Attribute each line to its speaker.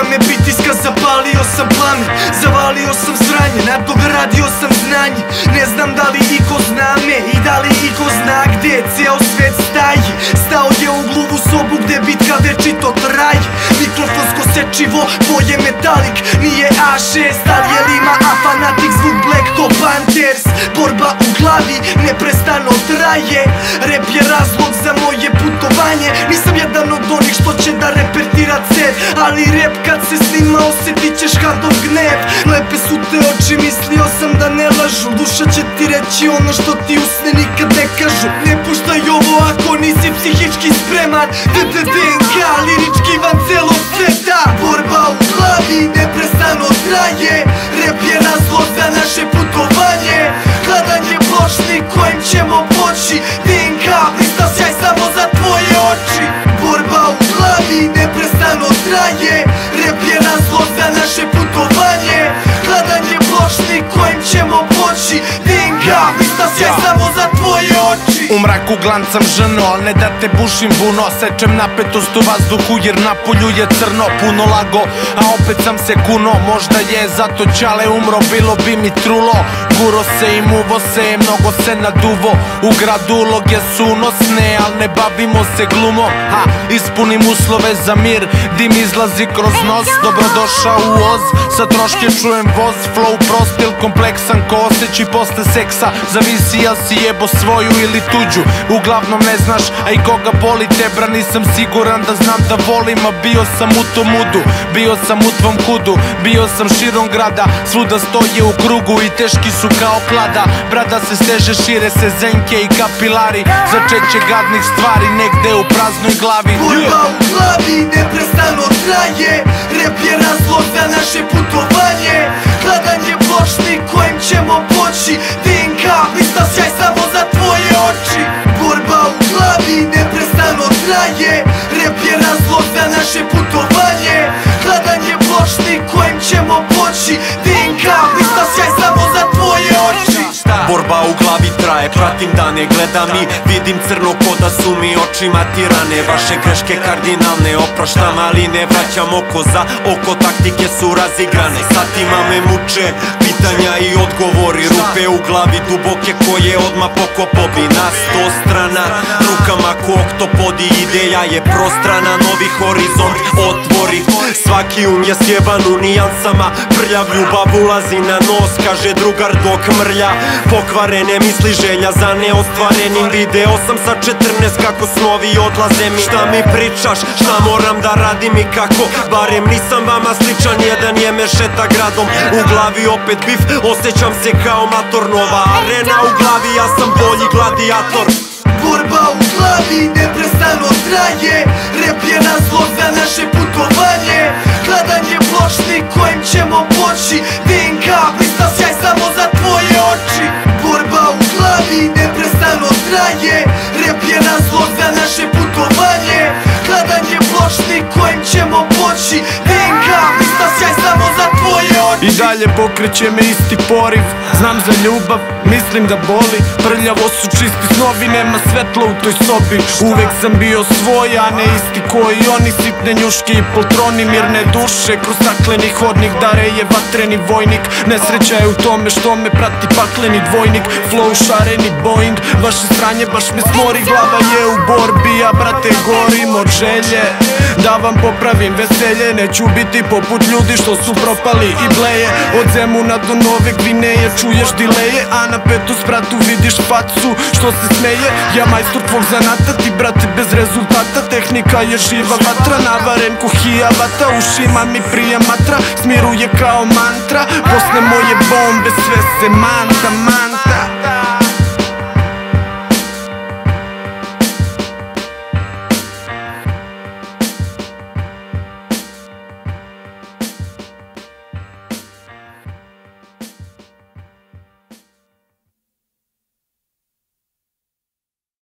Speaker 1: vreme pritiska zapalio sam plamen, zavalio sam sranje, nadogradio sam znanje. Ne znam da li iko zna me i da li iko zna gde ceo svet staje. Stao je u gluvu sobu gde bitka večito traje. Mikrofonsko sečivo, boje metalik, nije A6, ali je Lima, a fanatik zvuk Black ko Panthers. Borba u glavi neprestano traje, rep je razlog za moje putovanje. Nisam jedan od onih što će da repertira cev, ali rep kad se snima osjetit ćeš hardov gnev. Lepe su te oči, mislio sam da ne lažu, duša će ti reći ono što ti usne nikad ne kažu. Ne puštaj ovo ako nisi psihički spreman, DNK, lirički van celog sveta. Borba u glavi neprestano traje, rep je razlog za naše putovanje. Hladanje pločnik kojim ćemo poći, DNK, blista sjaj samo za tvoje oči. Borba u glavi neprestano traje, rep je razlog za naše putovanje. Hladanje pločnik kojim ćemo poći, DNK, blista sjaj samo za tvoje oči.
Speaker 2: U mraku glancam ženo, al ne da te bušim vuno. Sečem napetost u vazduhu jer na polju je crno. Puno lago, a opet sam se kuno. Možda je zato ćale umro, bilo bi mi trulo. Guro se i muvo se, mnogo se naduvo. U gradu uloge su unosne, al ne bavimo se glumom. Ispunim uslove za mir, dim izlazi kroz nos. Dobrodošao u Oz, sa troške čujem voz. Flow prost il kompleksan ko osjeći posle seksa. Zavisi jel si jebo svoju ili tuđu, uglavnom ne znaš, a i koga boli tebra. Nisam siguran da znam da volim, a bio sam u tom mudu. Bio sam u tvom kudu, bio sam širom grada. Svuda stoje u krugu i teški su kao klada. Brada se steže, šire se zenke i kapilari. Začeće gadnih stvari negde u praznoj glavi.
Speaker 1: Borba u glavi neprestano traje, rep je razlog za naše putovanje. Hladanje pločnik kojim ćemo poći, DNK, blista sjaj samo za tvoje oči. Borba u glavi neprestano traje, rep je razlog za naše putovanje. Hladanje pločnik kojim ćemo poći, DNK, blista sjaj samo za tvoje oči.
Speaker 3: Borba u glavi traje, pratim dane, gledam i vidim crno ko da su mi očima tirane. Vaše greške kardinalne opraštam, ali ne vraćam oko za oko, taktike su razigrane. Satima me muče pitanja i odgovori, rupe u glavi duboke koje odmah pokopo bi. Na 100 strana, rukama ko oktopodi, ideja je prostrana, novi horizont otvori. Svaki je sjeban u nijansama, prljav ljubav ulazi na nos, kaže drugar dok mrlja. Pokvarene misli, želja za neostvarenim, video sam sa 14 kako snovi odlaze mi. Šta mi pričaš, šta moram da radim i kako, barem nisam vama sličan, jedan je me šeta gradom. U glavi opet bif, osjećam se kao mator, nova arena u glavi, ja sam bolji gladijator.
Speaker 1: Borba u glavi neprestano traje, rep je razlog za naše putovanje. Hladanje pločnik kojim ćemo poći, DNK, blista sjaj samo za tvoje oči. Borba u glavi neprestano traje, rep je razlog za naše putovanje. Hladanje pločnik kojim ćemo poći, DNK, blista sjaj samo za tvoje oči.
Speaker 2: I dalje pokreće me isti poriv, znam za ljubav, mislim da boli. Prljavo su čisti snovi, nema svetla u toj sobi. Uvek sam bio svoj, a ne isti koji oni. Sitne njuške i poltroni, mirne duše kroz stakleni hodnik. Dare je vatreni vojnik, nesreća je u tome što me prati pakleni dvojnik. Flow šareni Boeing, vaše stranje baš me smori. Glava je u borbi, ja brate gorim od želje da vam popravim veselje. Neću biti poput ljudi što su propali i bleje. Od Zemuna do Nove Gvineje čuješ dileje, a na petu spratu vidiš facu što se smeje. Ja majstor tvog zanata, ti brate bez rezultata. Tehnika je živa vatra, navaren ko hijavata. Ušima mi prija matra, smiruje kao mantra. Posle moje bombe sve se manta.